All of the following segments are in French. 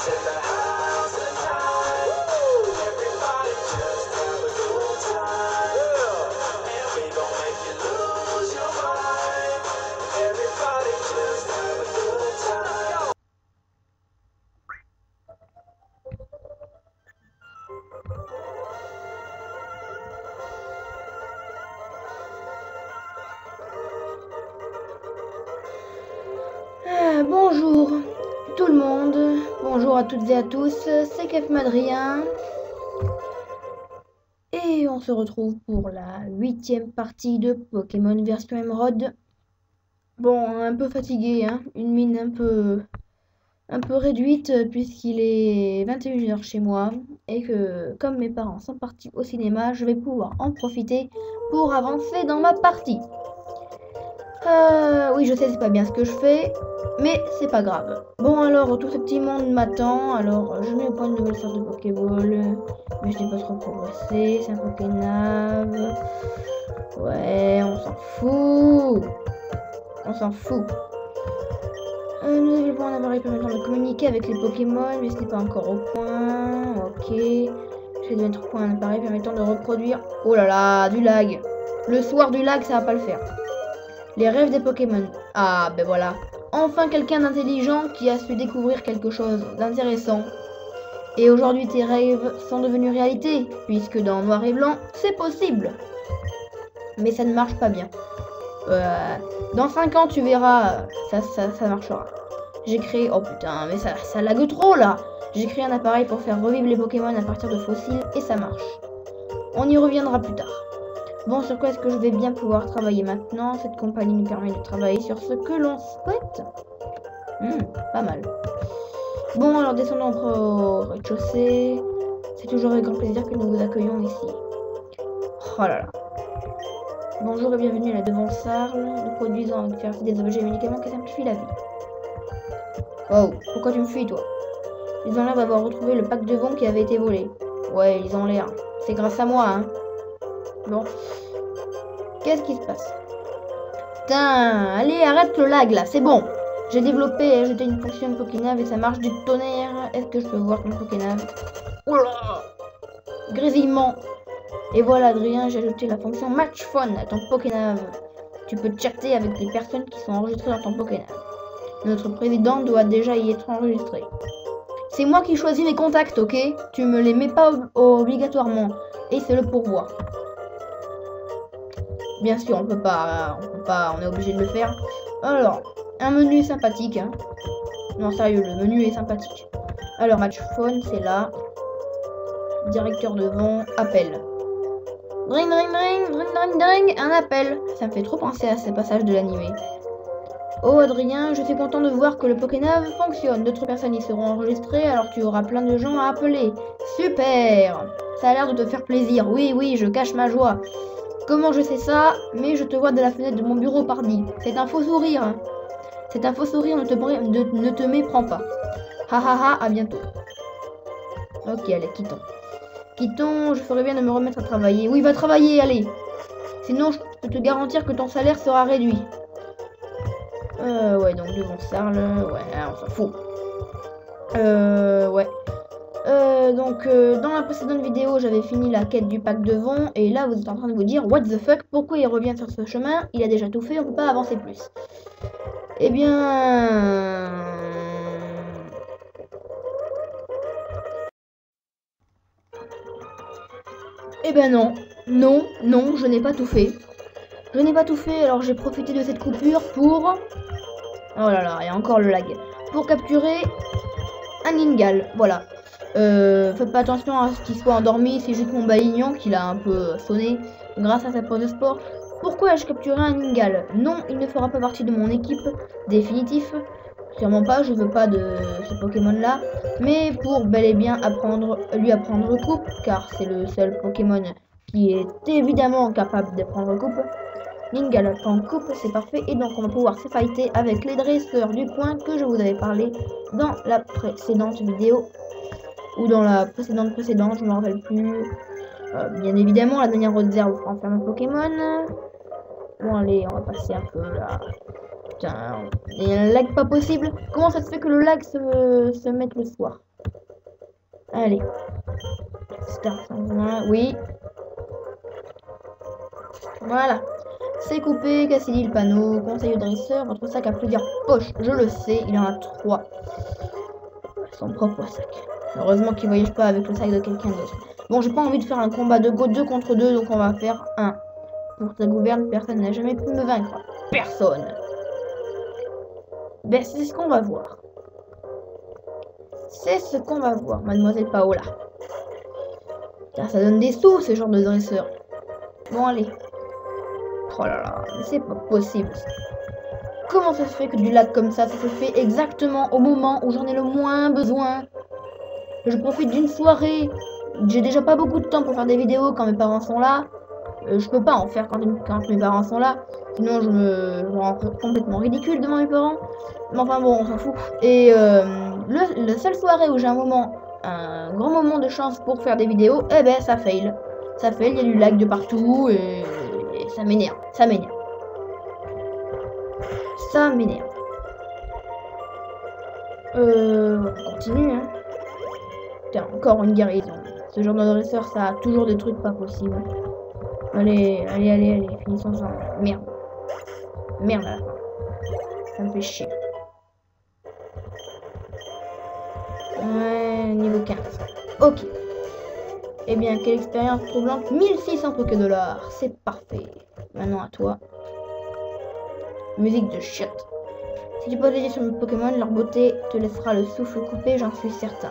Bonjour tout le monde, bonjour à toutes et à tous, c'est Kefmadrien et on se retrouve pour la 8e partie de Pokémon version Émeraude. Bon, un peu fatigué, hein, une mine un peu réduite puisqu'il est 21 h chez moi et que comme mes parents sont partis au cinéma, je vais pouvoir en profiter pour avancer dans ma partie. Oui, je sais, c'est pas bien ce que je fais, mais c'est pas grave. Bon, alors, tout ce petit monde m'attend. Alors, je mets au point une nouvelle sorte de Pokéball, mais je n'ai pas trop progressé. C'est un Pokénave. Ouais, on s'en fout. On s'en fout. Nous développons un appareil permettant de communiquer avec les Pokémon, mais ce n'est pas encore au point. Ok. Je vais mettre au point un appareil permettant de reproduire. Oh là là, du lag. Le soir du lag, ça va pas le faire. Les rêves des Pokémon. Ah, ben voilà. Enfin quelqu'un d'intelligent qui a su découvrir quelque chose d'intéressant. Et aujourd'hui tes rêves sont devenus réalité, puisque dans Noir et Blanc, c'est possible. Mais ça ne marche pas bien. Dans 5 ans, tu verras, ça marchera. J'ai créé... Oh putain, mais ça lague trop là. J'ai créé un appareil pour faire revivre les Pokémon à partir de fossiles et ça marche. On y reviendra plus tard. Bon, sur quoi est-ce que je vais bien pouvoir travailler maintenant? Cette compagnie nous permet de travailler sur ce que l'on souhaite. Pas mal. Bon, alors descendons au rez-de-chaussée. C'est toujours avec grand plaisir que nous vous accueillons ici. Oh là là. Bonjour et bienvenue à la Devansarle. Nous produisons avec fierté des objets et médicaments qui simplifient la vie. Oh, pourquoi tu me fuis, toi? Ils ont l'air d'avoir retrouvé le pack de vent qui avait été volé. Ouais, ils ont l'air. C'est grâce à moi, hein. Bon. Qu'est-ce qui se passe? Putain, allez, arrête le lag là, c'est bon. J'ai développé et ajouté une fonction Pokénave et ça marche du tonnerre. Est-ce que je peux voir ton Pokénave? Oh là! Grésillement. Et voilà, Adrien, j'ai ajouté la fonction Match Phone à ton Pokénave. Tu peux chatter avec les personnes qui sont enregistrées dans ton Pokénave. Notre président doit déjà y être enregistré. C'est moi qui choisis mes contacts, ok? Tu me les mets pas obligatoirement. Et c'est le pourvoi. Bien sûr, on peut pas, on est obligé de le faire. Alors, un menu sympathique. Hein. Non, sérieux, le menu est sympathique. Alors, match phone, c'est là. Directeur de vent, appel. Dring, dring, dring, dring, dring, dring, un appel. Ça me fait trop penser à ces passages de l'animé. Oh, Adrien, je suis content de voir que le Pokénave fonctionne. D'autres personnes y seront enregistrées, alors tu auras plein de gens à appeler. Super! Ça a l'air de te faire plaisir. Oui, oui, je cache ma joie. Comment je sais ça? Mais je te vois de la fenêtre de mon bureau, pardi. C'est un faux sourire. Hein. C'est un faux sourire, ne te méprends pas. Ha ha ha, à bientôt. Ok, allez, quittons. Quittons, je ferais bien de me remettre à travailler. Oui, va travailler, allez. Sinon, je peux te garantir que ton salaire sera réduit. Ouais, donc Devansarle, ouais, on s'en fout. Ouais. Donc, dans la précédente vidéo, j'avais fini la quête du pack de vent. Et là, vous êtes en train de vous dire, what the fuck, pourquoi il revient sur ce chemin? Il a déjà tout fait, on peut pas avancer plus. Eh bien... Eh ben non. Non, non, je n'ai pas tout fait. Je n'ai pas tout fait, alors j'ai profité de cette coupure pour... Oh là là, il y a encore le lag. Pour capturer un Ningal, voilà. Faites pas attention à ce qu'il soit endormi, c'est juste mon balignon qui l'a un peu sonné grâce à sa pause de sport. Pourquoi ai-je capturé un Ningal? Non, il ne fera pas partie de mon équipe définitif. Sûrement pas, je veux pas de ce Pokémon là. Mais pour bel et bien lui apprendre coupe, car c'est le seul Pokémon qui est évidemment capable de prendre coupe. Ningal en coupe, c'est parfait. Et donc on va pouvoir se fighter avec les dresseurs du coin que je vous avais parlé dans la précédente vidéo. Ou dans la précédente, je ne me rappelle plus. Bien évidemment, la dernière réserve pour enfermer un Pokémon. Bon, allez, on va passer un peu là. Putain, il y a un lag pas possible. Comment ça se fait que le lag se mette le soir? Allez. Star, oui. Voilà. C'est coupé, Cassidy le panneau, conseiller dresseur, votre sac a plusieurs poches, je le sais, il en a 3. Son propre sac. Heureusement qu'il voyage pas avec le sac de quelqu'un d'autre. Bon, j'ai pas envie de faire un combat de go 2 contre 2, donc on va faire 1. Pour ta gouverne, personne n'a jamais pu me vaincre. Personne. Ben, c'est ce qu'on va voir. C'est ce qu'on va voir, mademoiselle Paola. Car ça donne des sous, ce genre de dresseur. Bon, allez. Oh là là, mais c'est pas possible. Comment ça se fait que du lag comme ça se fait exactement au moment où j'en ai le moins besoin? Je profite d'une soirée. J'ai déjà pas beaucoup de temps pour faire des vidéos quand mes parents sont là. Je peux pas en faire quand mes parents sont là. Sinon je me rends complètement ridicule devant mes parents. Mais enfin bon, on s'en fout. Et la seule soirée où j'ai un grand moment de chance pour faire des vidéos, eh ben ça fail. Ça fail, il y a du lag de partout et ça m'énerve. Ça m'énerve. Ça m'énerve. On continue, hein. Putain, encore une guérison. Ce genre de dresseur, ça a toujours des trucs pas possibles. Allez, finissons ça. Merde. Merde à la fin. Ça me fait chier. Ouais, niveau 15. Ok. Eh bien, quelle expérience troublante. 1600 $. C'est parfait. Maintenant à toi. Musique de chiotte. Si tu poses les yeux sur mes Pokémon, leur beauté te laissera le souffle coupé, j'en suis certain.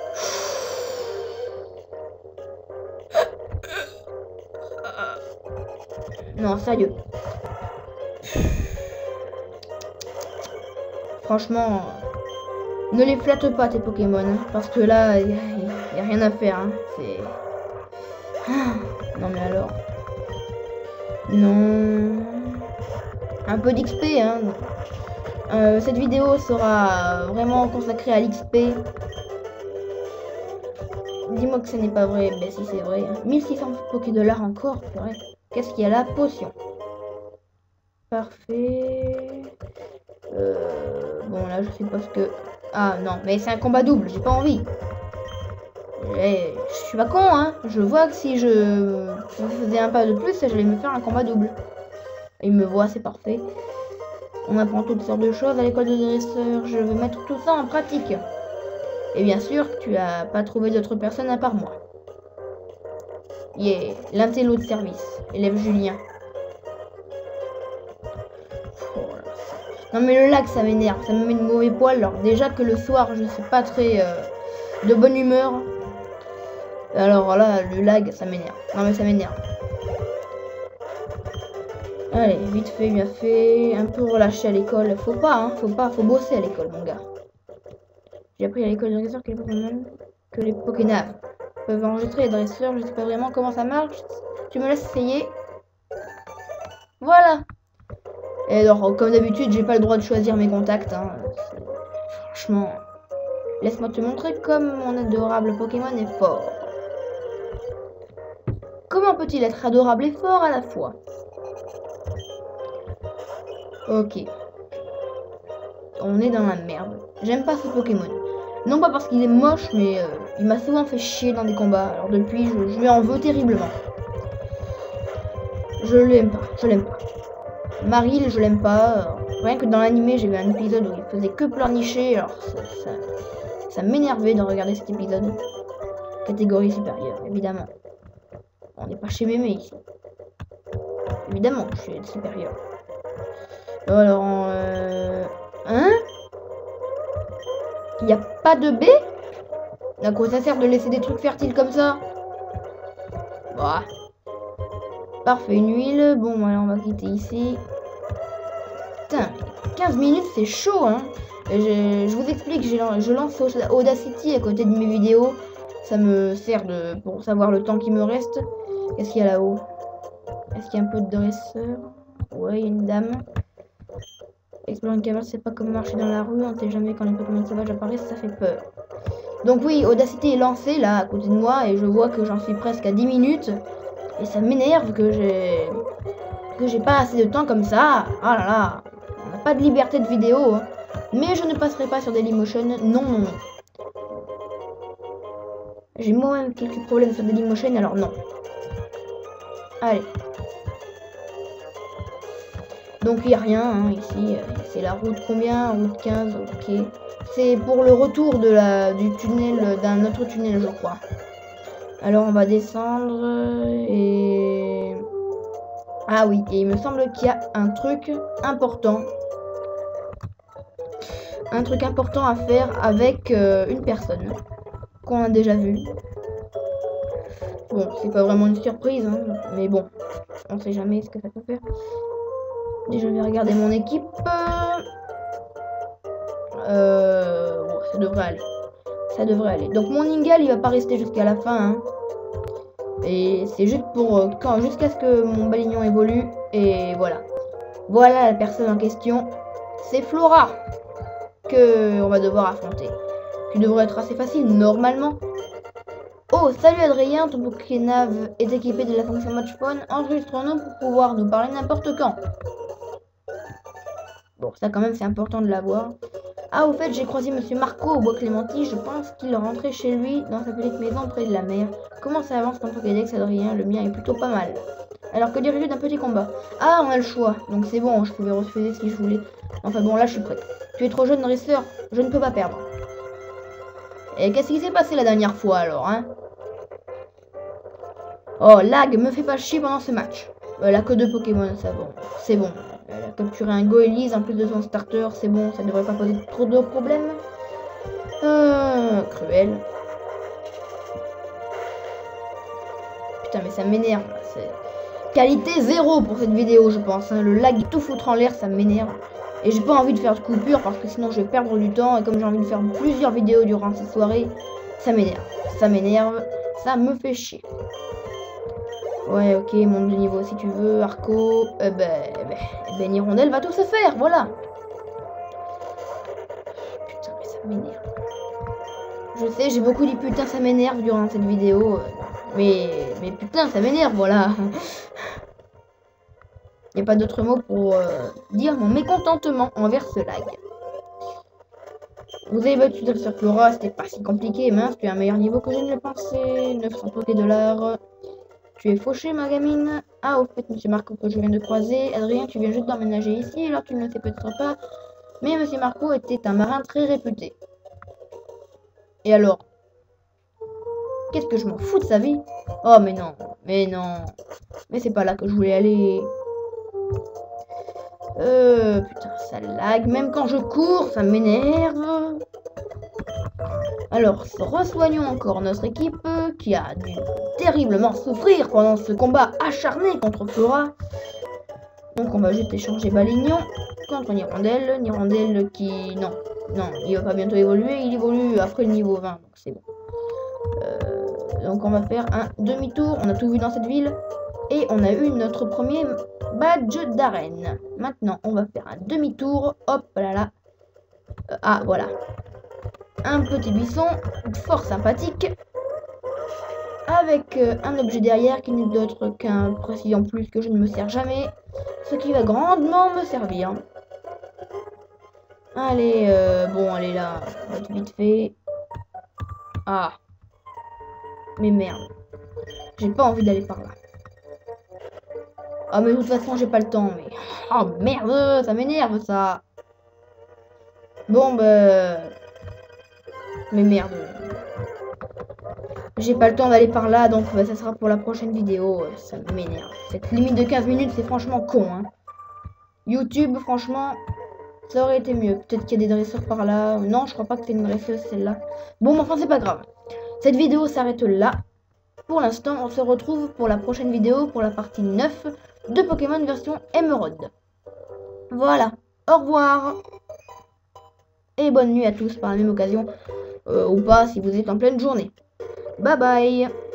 Non, sérieux. Franchement, ne les flatte pas tes Pokémon, hein, parce que là, il n'y a rien à faire. Hein. C'est... Non mais alors... Non... Un peu d'XP, hein. Cette vidéo sera vraiment consacrée à l'XP. Dis-moi que ce n'est pas vrai. Ben si c'est vrai. 1600 $. Encore, purée. Qu'est-ce qu'il y a là? Potion. Parfait. Bon là je sais pas ce que... Ah non, mais c'est un combat double, j'ai pas envie. Je suis pas con, hein. Je vois que si je faisais un pas de plus, j'allais me faire un combat double. Il me voit, c'est parfait. On apprend toutes sortes de choses à l'école de dresseur. Je veux mettre tout ça en pratique. Et bien sûr, tu as pas trouvé d'autres personnes à part moi. Yeah, l'intello de service. Élève Julien. Oh là. Non mais le lag, ça m'énerve. Ça me met de mauvais poil. Alors déjà que le soir, je suis pas très de bonne humeur. Alors là, le lag, ça m'énerve. Non mais ça m'énerve. Allez, vite fait, bien fait. Un peu relâché à l'école. Faut pas, hein. Faut bosser à l'école, mon gars. J'ai appris à l'école de dresseur que les Pokémon peuvent enregistrer les dresseurs. Je sais pas vraiment comment ça marche. Tu me laisses essayer. Voilà. Et alors, comme d'habitude, j'ai pas le droit de choisir mes contacts. Hein. Franchement, laisse-moi te montrer comme mon adorable Pokémon est fort. Comment peut-il être adorable et fort à la fois? Ok. On est dans la merde. J'aime pas ce Pokémon. Non pas parce qu'il est moche, mais il m'a souvent fait chier dans des combats. Alors depuis, je lui en veux terriblement. Je l'aime pas. Je l'aime pas. Maril, je l'aime pas. Rien que dans l'animé, j'ai vu un épisode où il faisait que pleurnicher. Alors ça m'énervait de regarder cet épisode. Catégorie supérieure, évidemment. On n'est pas chez Mémé ici. Évidemment, je suis supérieur. Alors, hein? Il n'y a pas de B? À quoi ça sert de laisser des trucs fertiles comme ça? Bah. Parfait, une huile. Bon, voilà, on va quitter ici. Putain, 15 minutes, c'est chaud, hein. Je vous explique, je lance Audacity à côté de mes vidéos. Ça me sert pour savoir le temps qui me reste. Qu'est-ce qu'il y a là-haut? Est-ce qu'il y a un peu de dresseur? Ouais, il y a une dame. Explorer une caverne, c'est pas comme marcher dans la rue. On ne sait jamais quand les Pokémon sauvages apparaissent, ça fait peur. Donc oui, Audacity est lancé là, à côté de moi. Et je vois que j'en suis presque à 10 minutes. Et ça m'énerve que j'ai pas assez de temps comme ça. Ah là là. On n'a pas de liberté de vidéo. Hein. Mais je ne passerai pas sur Dailymotion. Non, non, non. J'ai moi-même quelques problèmes sur Dailymotion, alors non. Allez. Donc il n'y a rien hein, ici. C'est la route combien? Route 15, ok. C'est pour le retour du tunnel, d'un autre tunnel, je crois. Alors on va descendre et... Ah oui, et il me semble qu'il y a un truc important. Un truc important à faire avec une personne qu'on a déjà vue. Bon, c'est pas vraiment une surprise, hein, mais bon, on sait jamais ce que ça peut faire. Déjà, je vais regarder mon équipe. Bon, ça devrait aller. Ça devrait aller. Donc mon Ingal, il va pas rester jusqu'à la fin. Hein. Et c'est juste pour jusqu'à ce que mon balignon évolue. Et voilà. Voilà la personne en question. C'est Flora que on va devoir affronter. Qui devrait être assez facile normalement. Oh, salut Adrien, ton Pokénav est équipé de la fonction Match Phone. Enregistre-nous pour pouvoir nous parler n'importe quand. Bon, ça quand même c'est important de l'avoir. Ah, au fait, j'ai croisé Monsieur Marco au bois Clémenti. Je pense qu'il rentrait chez lui dans sa petite maison près de la mer. Comment ça avance ton Pokédex, Adrien? Le mien est plutôt pas mal. Alors que diriger d'un petit combat? Ah, on a le choix. Donc c'est bon, je pouvais refuser si je voulais. Enfin bon, là je suis prête. Tu es trop jeune, dresseur. Je ne peux pas perdre. Et qu'est-ce qui s'est passé la dernière fois alors, hein? Oh, lag, me fais pas chier pendant ce match. Elle a que 2 Pokémon, ça bon. C'est bon. Elle a capturé un Goélise en plus de son starter, c'est bon, ça devrait pas poser trop de problèmes. Cruel. Putain, mais ça m'énerve. Qualité 0 pour cette vidéo, je pense. Hein. Le lag tout foutre en l'air, ça m'énerve. Et j'ai pas envie de faire de coupure parce que sinon je vais perdre du temps. Et comme j'ai envie de faire plusieurs vidéos durant cette soirée, ça m'énerve. Ça m'énerve, ça me fait chier. Ouais, ok, monte de niveau si tu veux, Arco. Ben, Hirondelle va tout se faire, voilà. Putain, mais ça m'énerve. Je sais, j'ai beaucoup dit putain, ça m'énerve durant cette vidéo. Mais putain, ça m'énerve, voilà. Il n'y a pas d'autre mot pour dire mon mécontentement envers ce lag. Vous avez battu sur Flora, c'était pas si compliqué, mince, tu as un meilleur niveau que je ne le pensais. 900 $. Tu es fauché, ma gamine. Ah, au fait, monsieur Marco, que je viens de croiser. Adrien, tu viens juste d'emménager ici, alors tu ne le sais peut-être pas. Mais monsieur Marco était un marin très réputé. Et alors? Qu'est-ce que je m'en fous de sa vie? Oh, mais non, mais non. Mais c'est pas là que je voulais aller. Putain, ça lag. Même quand je cours, ça m'énerve. Alors, resoignons encore notre équipe qui a dû terriblement souffrir pendant ce combat acharné contre Flora. Donc on va juste échanger Balignon contre Nirondelle. Nirondelle qui... Non, il va pas bientôt évoluer. Il évolue après le niveau 20, donc c'est bon. Donc on va faire un demi-tour. On a tout vu dans cette ville. Et on a eu notre premier badge d'arène. Maintenant, on va faire un demi-tour. Hop là là. Ah, voilà. Un petit buisson fort sympathique. Avec un objet derrière qui n'est d'autre qu'un précis en plus que je ne me sers jamais. Ce qui va grandement me servir. Allez, bon, allez là. On va vite fait. Ah. Mais merde. J'ai pas envie d'aller par là. Ah, mais de toute façon, j'ai pas le temps. Mais... Oh, merde, ça m'énerve, ça. Bon, bah... Mais merde. J'ai pas le temps d'aller par là, donc bah, ça sera pour la prochaine vidéo. Ça m'énerve. Cette limite de 15 minutes, c'est franchement con. Hein. YouTube, franchement, ça aurait été mieux. Peut-être qu'il y a des dresseurs par là. Non, je crois pas que c'est une dresseuse, celle-là. Bon, mais enfin, c'est pas grave. Cette vidéo s'arrête là. Pour l'instant, on se retrouve pour la prochaine vidéo, pour la partie 9 de Pokémon version Émeraude. Voilà. Au revoir. Et bonne nuit à tous par la même occasion. Ou pas si vous êtes en pleine journée. Bye bye.